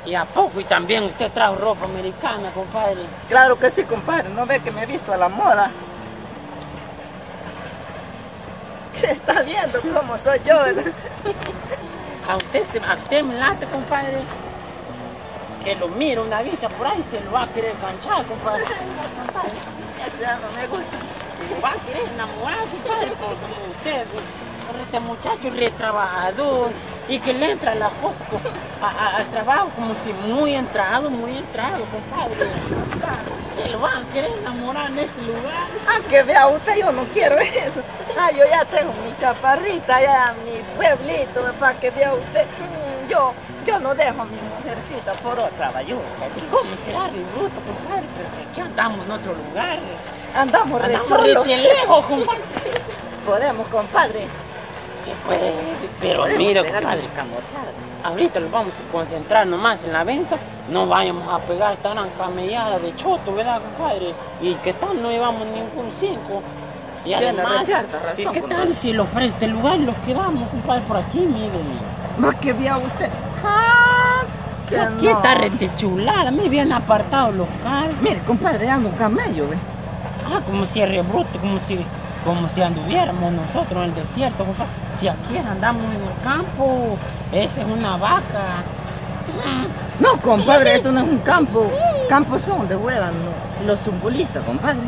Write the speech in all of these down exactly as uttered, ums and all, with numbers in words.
¿Y a poco? Y también usted trajo ropa americana, compadre. Claro que sí, compadre. ¿No ve que me he visto a la moda? ¿Qué está viendo cómo soy yo? A usted, se, a usted me late, compadre, que lo mira una bicha por ahí, se lo va a querer enganchar, compadre. Ese ya no me gusta. Se lo va a querer enamorar, compadre, por como usted, por ese muchacho re trabajador y que le entra la cosa a, a, al trabajo como si muy entrado, muy entrado, compadre. Se lo van a querer enamorar en este lugar. Ah, que vea usted, yo no quiero eso. Ah, yo ya tengo mi chaparrita, ya mi pueblito, para que vea usted. Yo, yo no dejo a mi mujercita por otra bayuna. ¿Cómo será re bruto, compadre? Pero si aquí andamos en otro lugar. Andamos re Andamos solos. re lejos, compadre. Podemos, compadre. Sí, pues, pero Podemos mira, pegar compadre, con camotada. ahorita nos vamos a concentrar nomás en la venta. No vayamos a pegar tan camellada de choto, ¿verdad, compadre? Y qué tal, no llevamos ningún cinco. Y Tiene además, cierta razón, ¿qué tal compadre. si lo ofrece este lugar los quedamos, compadre, por aquí, miren? Más que vea usted. Ah, que Aquí no. está rete chulada, me bien apartados los carros. Mire, compadre, ando un camello, ¿ve? Ah, como si es re bruto, como si, como si anduviéramos nosotros en el desierto, compadre. Si aquí andamos en el campo, esa es una vaca. No, compadre, esto no es un campo. Campos son donde juegan los, los futbolistas, compadre.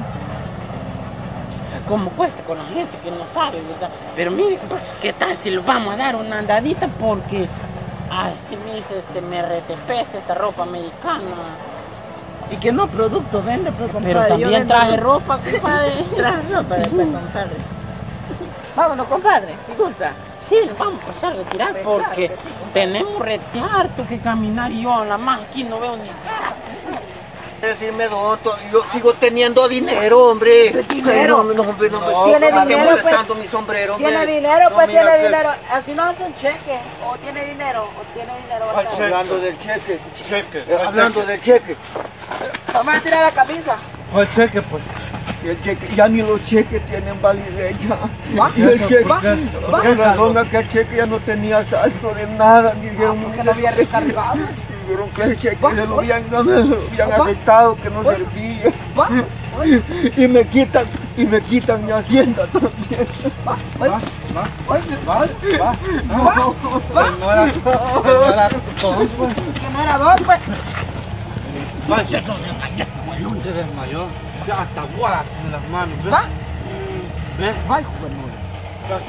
Como cuesta con la gente que no sabe, ¿verdad? Pero mire, compadre, ¿qué tal si le vamos a dar una andadita? Porque, ah, este me dice, este me retepece esta ropa americana. Y que no producto vende, pues, compadre. Pero Yo también vendo- traje ropa, compadre. Traje ropa después, compadre. Vámonos, compadre, si gusta. Sí, vamos a pasar a retirar Pues porque claro que sí, compadre. tenemos rete harto que caminar y yo, la más aquí no veo ni cara. Decirme, doctor, yo sigo teniendo dinero, hombre. ¿Dinero? No, no, hombre, no, Pues no, tiene ¿para qué dinero, molestando mi sombrero, hombre? Tiene dinero, No, pues mira tiene que- dinero. Así no hace un cheque. O tiene dinero, o tiene dinero. Ay, bastante. hablando del cheque, Cheque. eh, hablando del cheque. Vamos a tirar la camisa. ¿Cuál cheque, pues? Y el cheque, ya ni los cheques tienen validez ya. ¿Va? Y el cheque, ¿Por qué? por ¿Por qué qué, razón que el cheque ya no tenía saldo de nada. Dijeron Porque no había recargado. dijeron que el cheque ¿Va? se lo ¿Va? habían, no, se lo habían ¿Va? afectado, que no ¿Va? servía. Va, Y, y me quitan, y me quitan mi hacienda también. va, ¿Va? va. ¿Va? Oye, ¿Va? ¿Va? va. No era, no era todo, pues. Que no era vos, pues. Va, se se desmayó. Ya hasta bolas en las manos, ¿ves? Va. ¿Ves? Va, hijo de nueve.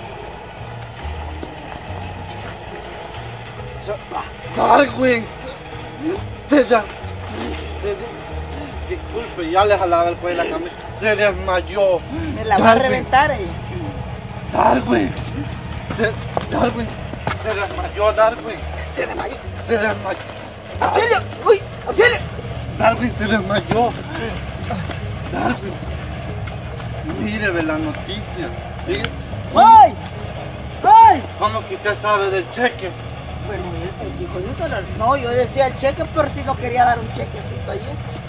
Darwin, te da- te- disculpe, ya le jalaba el cuello de la camisa. Se desmayó. Me la va a Darwin. reventar ahí. Darwin, se, Darwin, se desmayó, Darwin. Se desmayó. Se desmayó. ¡Auxilio! ¡Uy! ¡Auxilio! Darwin se desmayó. Darwin, mire ve la noticia. Diga, ¡Ay! ¡Ay! ¿cómo que usted sabe del cheque? Bueno, él dijo, yo solo, no, yo decía el cheque, pero si no quería dar un chequecito allí.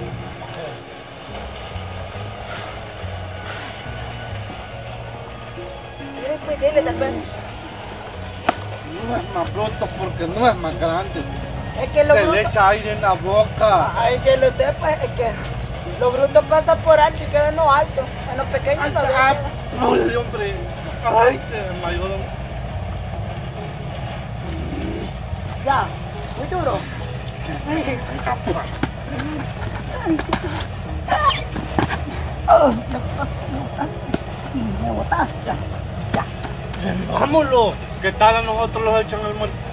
Mire, pues, dile después. No es más bruto porque no es más grande. Es que lo Se le bruto... echa aire en la boca. Ah, échale usted, pues, es que lo bruto pasa por alto y queda en lo alto. En lo pequeño no Ah, queda. no, hombre. Ay, se desmayó. don- Ya, muy duro. Me botaste. Ya, ya. Vámonos. ¿Qué tal a nosotros los echan al muerto?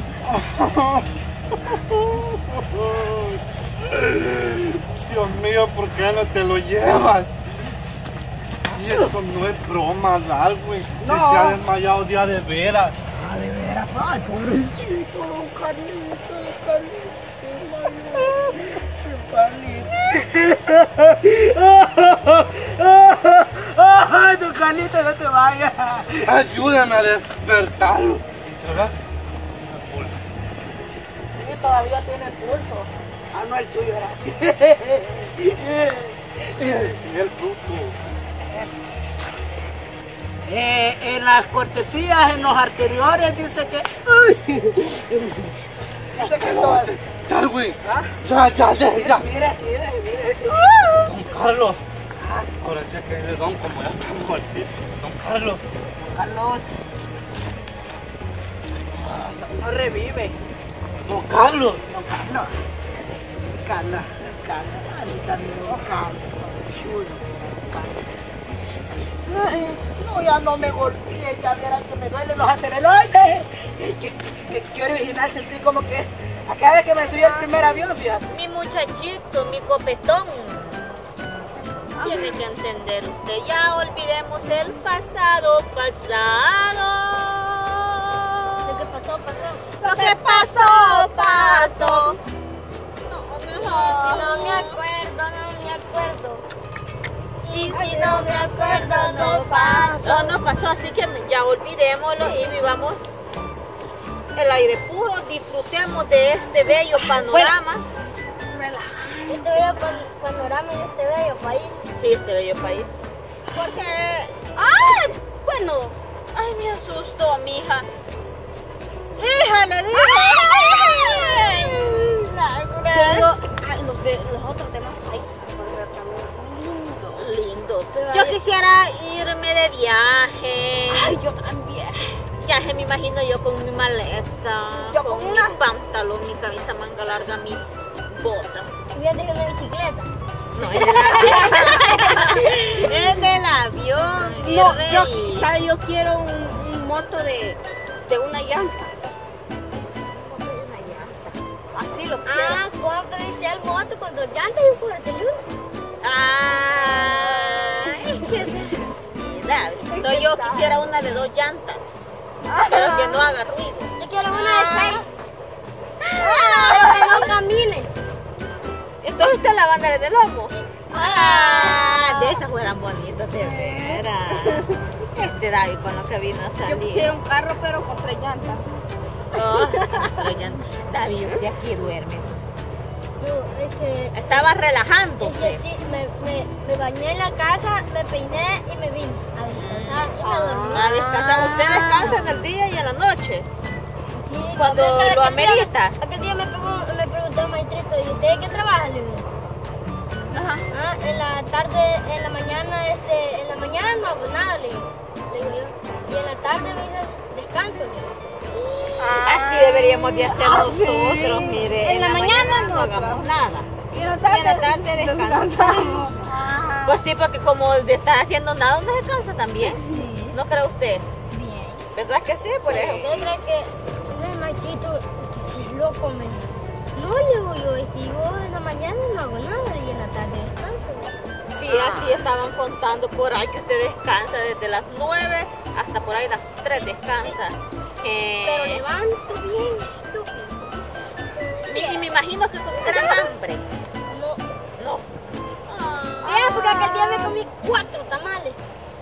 Dios mío, ¿por qué no te lo llevas? Si esto no es broma, Darwin. Si No. se ha desmayado día de veras. Ah, de veras, ay, pobrecito, don Carlito, don Carlito, ay, don Carlito, no te vayas. Ayúdame a despertarlo. ¿Verdad? Sí, todavía tiene el pulso. Ah, no, el suyo era. Y el bruto. Eh, en las cortesías, en los anteriores, dice que uy, Ese que todo. Darwin, ¿Ah? ya, ya, ya, ya. Mire, mire, mire. Don Carlos. Ahora sí que le don como ya está muerto. Don Carlos. Carlos. No, no revive. Don Carlos. No, Carlos. Carla, Carla, Carlita, no, Carla. Chulo, Carla. Ay, no, ya no me golpeé, ya verán que me duelen los acereloides. Que, que, que original sentí como que a cada vez que me subí al primer avión, fíjate. Mi muchachito, mi copetón. Tiene que entender usted. Ya olvidemos el pasado, pasado. Lo que pasó, pasó. Lo que pasó, pasó. Y si no me acuerdo, no me acuerdo. Y si no me acuerdo, no pasó. No nos pasó, así que ya olvidémoslo y vivamos el aire puro, disfrutemos de este bello panorama. Este bello pan- panorama en este bello país. Sí, este bello país. Porque, ¡ay! Bueno, ay, me asustó, mija. Hija, le dije. Pero ah, los, de, los otros demás países también lindo. Yo quisiera irme de viaje. Ay, yo también. Viaje, me imagino yo con mi maleta, Yo con, con mi una- pantalón, mi camisa manga larga, mis botas. Fíjate que una bicicleta. No, es del avión. Es del avión. mi No, rey. yo, ¿sabe? Yo quiero un, un moto de, de una llanta. Así lo quiero. Ah, ¿cuánto viste el moto con dos llantas y un fuerte luz? Ay, qué linda. No, yo quisiera una de dos llantas, pero que no haga ruido. Yo quiero una de seis. Pero que no camine. Entonces usted la banda de lomo. Ah, de esas fueran bonitas, de veras. Este David con lo que vino a Yo salir. quisiera un carro, pero con tres llantas. Oh, pero ya, David, usted aquí duerme. No, es que, Estaba es relajándose. que sí, me, me, me bañé en la casa, me peiné y me vine a descansar y me dormí. Ah, descansar. Usted descansa en el día y en la noche. Sí, cuando pero aquel lo día- amerita. Aquel día me, pegó- me preguntó el maestrito, ¿y usted qué trabaja? Le digo. Ajá. Ah, en la tarde, en la mañana, este, en la mañana no hago nada, le digo, le digo yo. Y en la tarde me dice, descanso, le digo. Así deberíamos de hacer nosotros, mire. En la mañana no no hagamos nada. Y en la En la tarde descansamos. Ajá. Pues sí, porque como de estar haciendo nada, uno descansa también. ¿No cree usted? Bien. ¿Verdad que sí? Por eso. ¿Usted cree que el maestrito, que si es loco, me dijo? No, le digo yo, es que yo en la mañana no hago nada y en la tarde descanso. Sí, así estaban contando por ahí que usted descansa desde las nueve hasta por ahí las tres descansa. Eh, Pero levanto bien estúpido. mi- y me imagino que con gran hambre. No. No. Bien, porque aquel día me comí cuatro tamales.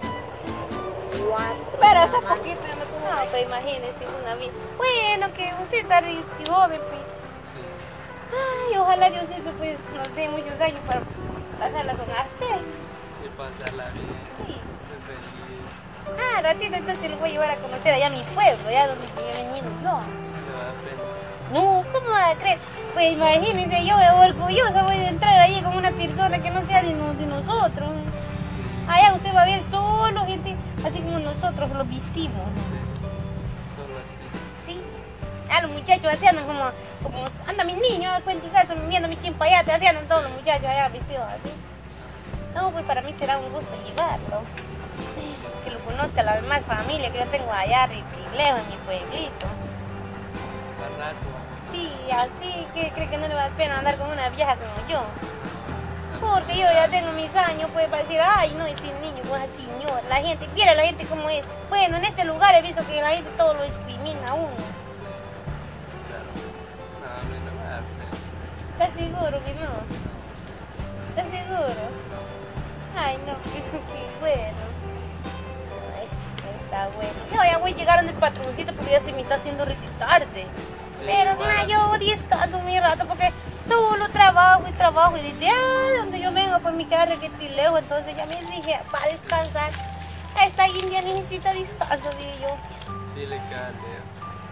Pero hace poquito yo me tuve una auto, imagínese, una vez. Bueno, que usted está rico y joven, pues. Ay, ojalá Diosito pues nos dé muchos años para pasarla con usted. Sí, pasarla bien. Sí. Muy feliz. Ah, ratito entonces lo voy a llevar a conocer allá a mi pueblo, allá donde yo he venido. No. Me da pena. No, ¿cómo va a creer? Pues imagínense, yo orgullosa voy a entrar ahí con una persona que no sea de, no- de nosotros. Allá usted va a ver solo gente así como nosotros los vestimos. Solo así. Sí. Ah, los muchachos así andan como, como anda mi niño, cuenta en casa, viendo mi chimpayate, así andan todos los muchachos allá vestidos así. No, pues para mí será un gusto llevarlo. Que lo conozca la demás familia que yo tengo allá, y lejos en mi pueblito. Al rato. Sí, así que cree que no le vale pena andar con una vieja como yo. Porque yo ya tengo mis años, puede parecer, ay, no, ese niño, pues señor, la gente, mira la gente como es. Bueno, en este lugar he visto que la gente todo lo discrimina a uno. Claro. No, a mí no me da pena. ¿Estás seguro que no? ¿Estás seguro? Ay, no, qué, qué bueno. Ay, está bueno. Yo ya voy a llegar donde el patroncito porque ya se me está haciendo re tarde. Sí, Pero bueno. no, yo descanso mi rato porque solo trabajo y trabajo y desde ah, donde yo vengo pues mi carro que estoy lejos, entonces ya me dije para descansar. Esta india necesita descanso, dije yo. Sí, le queda lejos.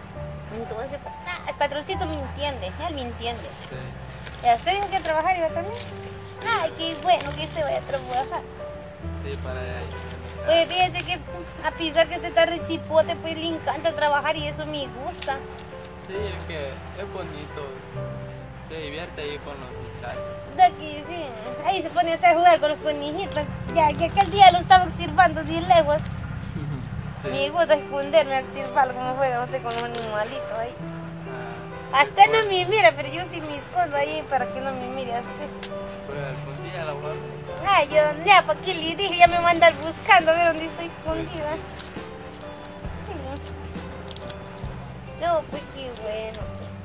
Entonces, pues, ah, el patroncito me entiende, él me entiende. Sí. ¿Y a usted dijo que trabajar iba también? Ay, qué bueno que usted vaya a trabajar. Sí, para allá. Pues fíjese que a pesar que usted está recipote, pues le encanta trabajar y eso me gusta. Sí, es que es bonito. Se divierte ahí con los muchachos. De aquí, sí. Ahí se pone usted a jugar con los conejitos. Ya que aquel día lo estaba observando de lejos. Sí. Me gusta esconderme a observar cómo juega usted con los animalitos ahí. Ah, A usted no me mira, pero yo sí me escondo ahí para que no me mire a usted. pues algún día la voy a ver. Ay, yo ya, ¿para qué le dije? Ya me va a andar buscando a ver dónde estoy escondida. Sí. No, pues qué bueno.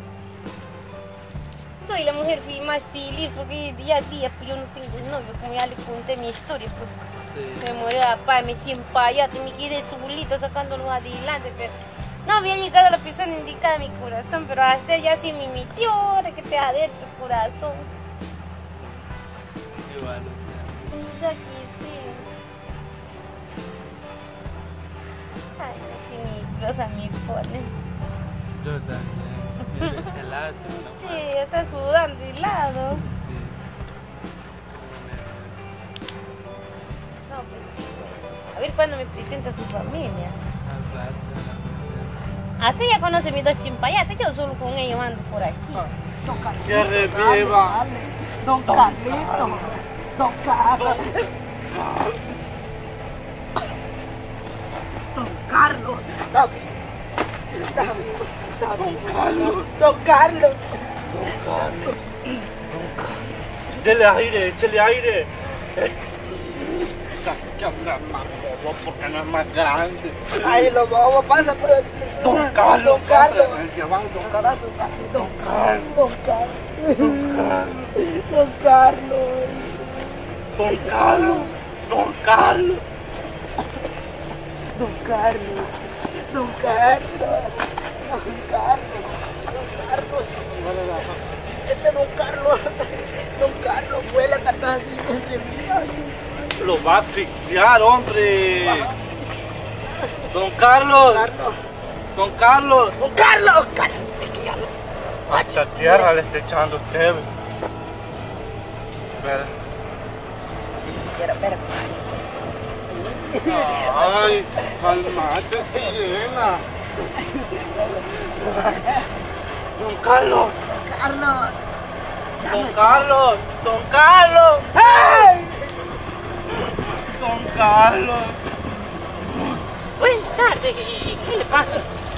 Soy la mujer fi- más feliz porque día a día pues, yo no tengo novio, como ya le conté mi historia. Pues. Sí. Me morí a papá, me eché en payate, me quedé solito sacándolo adelante, pero no había llegado a la persona indicada a mi corazón, pero hasta ya sí me metió, ahora que te adentro el corazón. Igual. De aquí sí. Ay, qué nerviosa me pone. Yo también. Mira, helado, Sí, no está sudando de lado. Sí. No, pues qué bueno. A ver cuándo me presenta a su familia. Al rato. Hasta ya conoce mis dos chimpayates, yo solo con ellos ando por aquí. Don Carlito, Que reviva. dale, dale. Don Carlito, Don Carlos. Don Carlos, está bien, está bien, está bien. Don Carlos. Dele aire, échale aire. Sácame más bobo porque no es más grande. Ahí lo vamos, pasa por el... Don Carlos, Don Carlos. Don Carlos. Don Carlos. Don Carlos. Don Carlos. Don Carlos. Don Carlos. Don Carlos. Don Carlos. Don Carlos. Don Carlos. Este Don Carlos. Don Carlos fue la catástrofe entre mí. Lo va a asfixiar, hombre. Don Carlos. Don Carlos. Don Carlos. Carlos. Mucha tierra le está echando usted. Espera. Espera, espera. Ay, calmate, sirena. Don Carlos. Carlos. Don Carlos. Don Carlos. ¡Hey! Don Carlos. Buenas tardes, ¿y qué le pasa?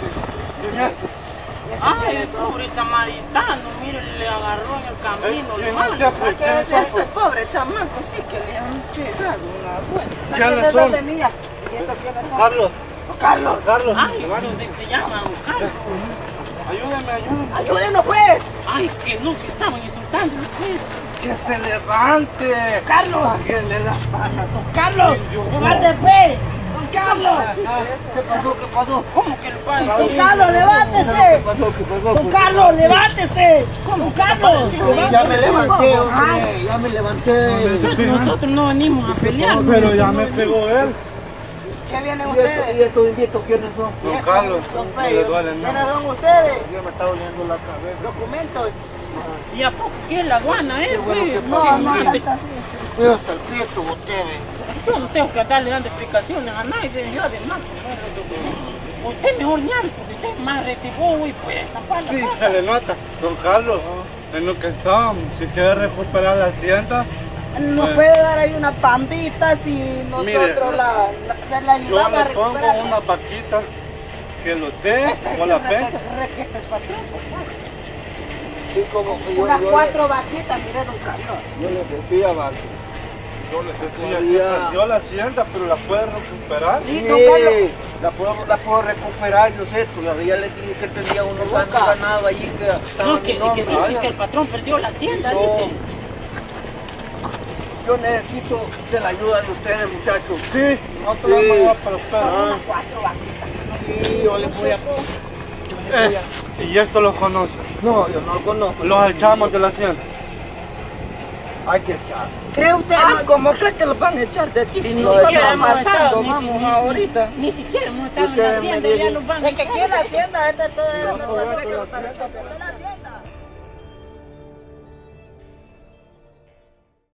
Ay, el pobre samaritano, mire, le agarró en el camino, le manda. Este pobre chamaco sí que le han pegado una buena. ¿Quiénes son? Semillas. ¿Y estos quiénes son? Carlos. Carlos. Carlos. Ay, ¿dónde se llama, don Carlos? Ayúdame, ayúdame. Ayúdenos pues. Ay, que no, que estaban insultando, pues. Que se levante. Carlos. Que le la pata. Carlos. Levante pues. Don Carlos. ¿Qué pasó? ¿Qué pasó? ¿Cómo que el padre? Don Carlos, levántese. ¿Qué pasó? ¿Qué pasó? Don Carlos, levántese. Don Carlos. Ya me levanté, hombre. Ay, Ya me levanté. Nosotros no venimos a pelear. Pero ya me pegó él. ¿qué vienen ¿Y estos- ustedes? ¿Y estos inditos quiénes son? Don Carlos. Son No le feos. duele ¿Quiénes nada. son ustedes? Yo me está doliendo la cabeza. Documentos. ¿Y a poco qué es la aduana, eh? bueno Pues, que No, porque no, antes- está así. Veo hasta el pito ustedes. Yo no tengo que darle dando explicaciones a nadie, yo además. Usted mejor ñame, porque usted es más retibú y pues zapar la Sí, cosa. se le nota. Don Carlos, en lo que estamos, si quiere recuperar la hacienda, Nos Bueno. puede dar ahí una pampita si nosotros Mire, la, la, la, la yo ayudamos a le pongo recuperar. una vaquita que lo dé o la pe. Sí, como que yo, Unas yo, cuatro vaquitas, mire, don Carlos. le, yo le decía, vale. Yo le decía que Todavía. perdió la hacienda, pero la puede recuperar. Sí, Sí, don Carlos. la puedo, la puedo recuperar, yo sé, todavía le dije que tenía unos años ganado allí que estaba No, en que, mi que nombre. dice que el patrón perdió la hacienda, No. dice. Yo necesito de la ayuda de ustedes, muchachos. Sí, nosotros le Sí. vamos a dar para usted. Ah, Cuatro vaquitas. sí, yo le voy a... Eh, y esto lo conoce. No, yo no lo conozco. Los echamos de la hacienda. Hay que echar. ¿Cree usted? Ah, ¿cómo cree que los van a echar de aquí? Si Si ni nosotros siquiera hemos estado, pasando, ni, vamos ni- ahorita. ni siquiera hemos estado en Ustedes la me hacienda, ya dicen- los van a Es que aquí en la hacienda, esta es toda No, la no, no, no, que no, los